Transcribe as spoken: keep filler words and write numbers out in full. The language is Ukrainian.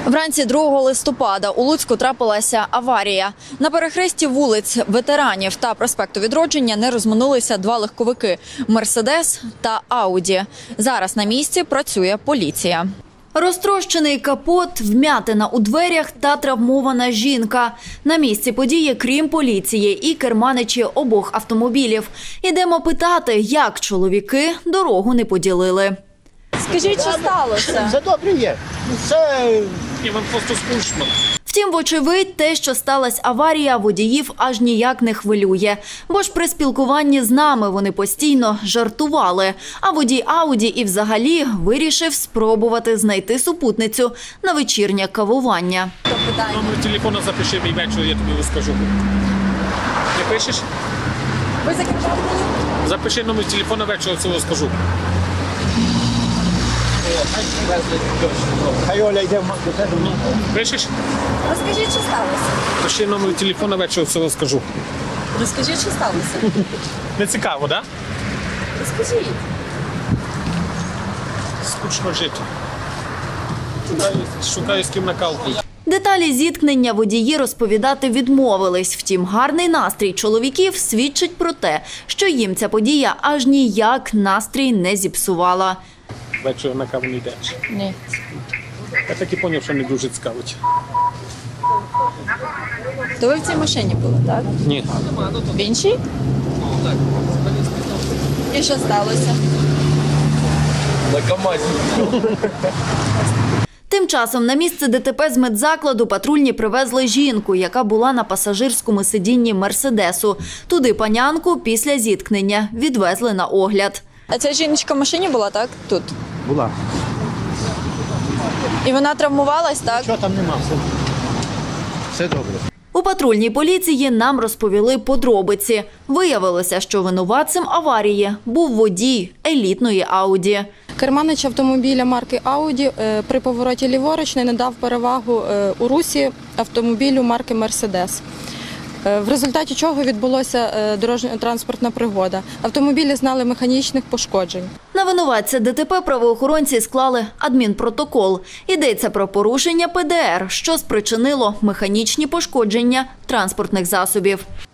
Вранці другого листопада у Луцьку трапилася аварія. На перехресті вулиць Ветеранів та проспекту Відродження не розминулися два легковики – «Мерседес» та «Ауді». Зараз на місці працює поліція. Розтрощений капот, вм'ятина у дверях та травмована жінка. На місці події, крім поліції, і керманичі обох автомобілів. Ідемо питати, як чоловіки дорогу не поділили. Скажіть, що сталося? Все добре є. Це... І вам просто скучно. Втім, вочевидь, те, що сталася аварія, водіїв аж ніяк не хвилює. Бо ж при спілкуванні з нами вони постійно жартували. А водій Ауді і взагалі вирішив спробувати знайти супутницю на вечірнє кавування. Номер телефону запиши мій вечір, я тобі розкажу. Не пишеш? Ви закривали? Запиши номер телефону вечір, це розкажу. Хай Оля йде до тебе. Пишеш? Розкажіть, що сталося? Пиши номер телефону вечір, це розкажу. Розкажіть, що сталося? Не цікаво, так? Розкажіть. Скучно жити. Шукаю, шукаю з ким на кавку. Деталі зіткнення водії розповідати відмовились. Втім, гарний настрій чоловіків свідчить про те, що їм ця подія аж ніяк настрій не зіпсувала. Вечір на каву не йдеш. Ні. Я так і зрозумів, що не дуже цікавить. То ви в цій машині були, так? Ні. В іншій? І що сталося? На КамАЗі. Тим часом на місце ДТП з медзакладу патрульні привезли жінку, яка була на пасажирському сидінні «Мерседесу». Туди панянку після зіткнення відвезли на огляд. А ця жіночка в машині була, так? Тут? Була. І вона травмувалась, так? Що там нема? Все, все добре. У патрульній поліції нам розповіли подробиці. Виявилося, що винуватцем аварії був водій елітної «Ауді». Керманич автомобіля марки «Ауді» при повороті ліворуч не надав перевагу у русі автомобілю марки «Мерседес», в результаті чого відбулася дорожньо-транспортна пригода. Автомобілі зазнали механічних пошкоджень. На винуватця ДТП правоохоронці склали адмінпротокол. Йдеться про порушення Пе Де Ер, що спричинило механічні пошкодження транспортних засобів.